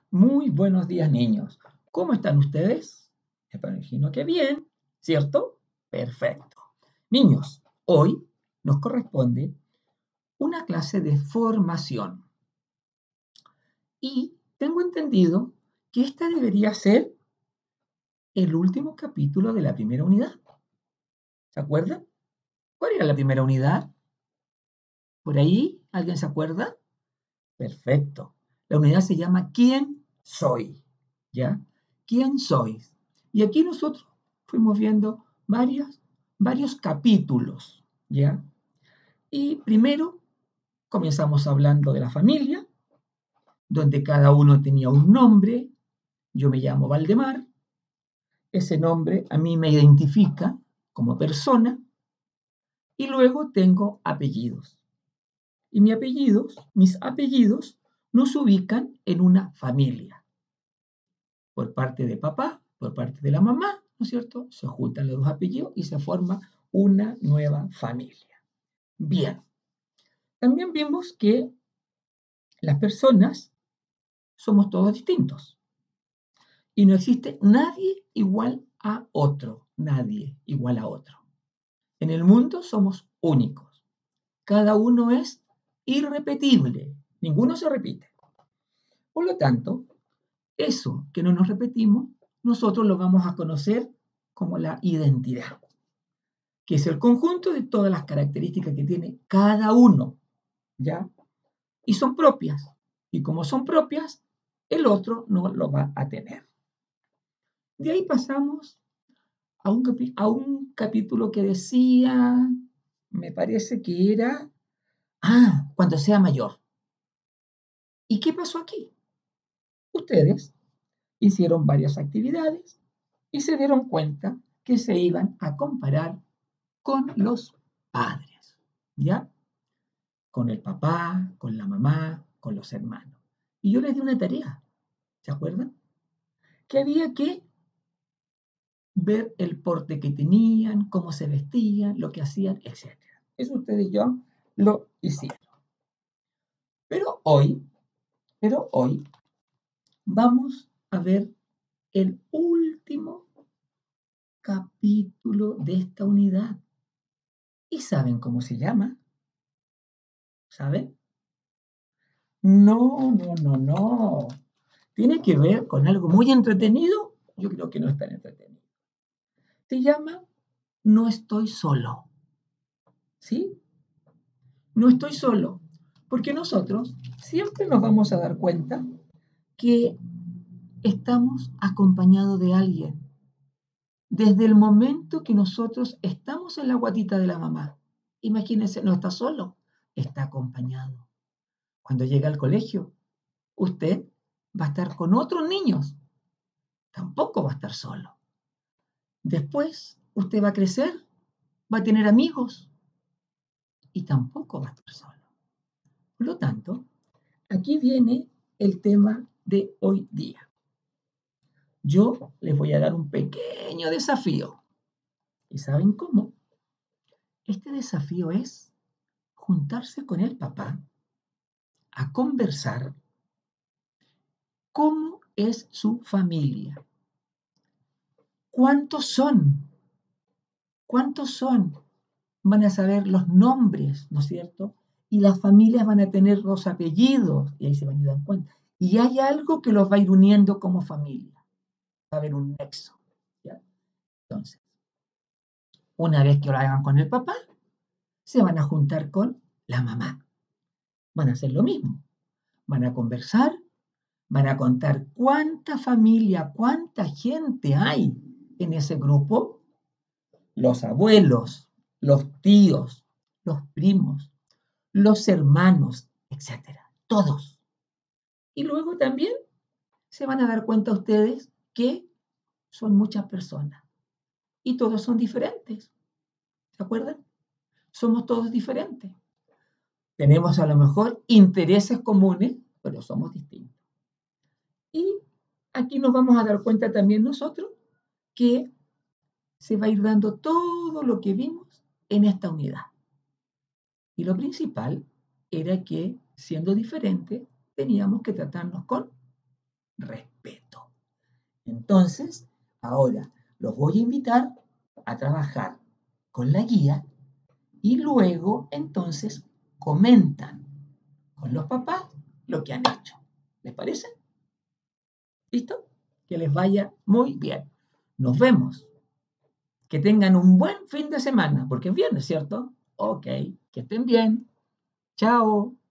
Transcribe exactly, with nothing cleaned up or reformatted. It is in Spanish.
Muy buenos días, niños. ¿Cómo están ustedes? Me imagino que bien, ¿cierto? Perfecto. Niños, hoy nos corresponde una clase de formación y tengo entendido que esta debería ser el último capítulo de la primera unidad. ¿Se acuerdan? ¿Cuál era la primera unidad? ¿Por ahí? ¿Alguien se acuerda? Perfecto. La unidad se llama ¿Quién soy? ¿Ya? ¿Quién sois? Y aquí nosotros fuimos viendo varios, varios capítulos, ¿ya? Y primero comenzamos hablando de la familia, donde cada uno tenía un nombre. Yo me llamo Valdemar. Ese nombre a mí me identifica como persona. Y luego tengo apellidos. Y mis apellidos, mis apellidos nos ubican en una familia. Por parte de papá, por parte de la mamá, ¿no es cierto? Se juntan los dos apellidos y se forma una nueva familia. Bien, también vimos que las personas somos todos distintos y no existe nadie igual a otro, nadie igual a otro. En el mundo somos únicos, cada uno es irrepetible, ninguno se repite. Por lo tanto, eso que no nos repetimos, nosotros lo vamos a conocer como la identidad, que es el conjunto de todas las características que tiene cada uno, ¿ya? Y son propias. Y como son propias, el otro no lo va a tener. De ahí pasamos a un, capi- a un capítulo que decía, me parece que era, ah, cuando sea mayor. ¿Y qué pasó aquí? Ustedes hicieron varias actividades y se dieron cuenta que se iban a comparar con los padres, ¿ya? Con el papá, con la mamá, con los hermanos. Y yo les di una tarea, ¿se acuerdan? Que había que ver el porte que tenían, cómo se vestían, lo que hacían, etcétera. Eso ustedes y yo lo hicieron. Pero hoy, pero hoy vamos a ver el último capítulo de esta unidad. ¿Y saben cómo se llama? ¿Saben? No, no, no, no. Tiene que ver con algo muy entretenido. Yo creo que no es tan entretenido. Se llama No estoy solo. ¿Sí? No estoy solo. Porque nosotros siempre nos vamos a dar cuenta que estamos acompañados de alguien. Desde el momento que nosotros estamos en la guatita de la mamá. Imagínense, no está solo, está acompañado. Cuando llega al colegio, usted va a estar con otros niños. Tampoco va a estar solo. Después, usted va a crecer, va a tener amigos y tampoco va a estar solo. Por lo tanto, aquí viene el tema de hoy día. Yo les voy a dar un pequeño desafío. ¿Y saben cómo? Este desafío es juntarse con el papá a conversar cómo es su familia. ¿Cuántos son? ¿Cuántos son? Van a saber los nombres, ¿no es cierto? Y las familias van a tener los apellidos, y ahí se van a dar cuenta. Y hay algo que los va a ir uniendo como familia. Va a haber un nexo. ¿Ya? Entonces, una vez que lo hagan con el papá, se van a juntar con la mamá. Van a hacer lo mismo. Van a conversar, van a contar cuánta familia, cuánta gente hay en ese grupo. Los abuelos, los tíos, los primos, los hermanos, etcétera. Todos. Y luego también se van a dar cuenta ustedes que son muchas personas y todos son diferentes. ¿Se acuerdan? Somos todos diferentes. Tenemos a lo mejor intereses comunes, pero somos distintos. Y aquí nos vamos a dar cuenta también nosotros que se va a ir dando todo lo que vimos en esta unidad. Y lo principal era que, siendo diferentes, teníamos que tratarnos con respeto. Entonces, ahora los voy a invitar a trabajar con la guía y luego entonces comentan con los papás lo que han hecho. ¿Les parece? ¿Listo? Que les vaya muy bien. Nos vemos. Que tengan un buen fin de semana, porque es viernes, ¿cierto? Ok, que estén bien. Chao.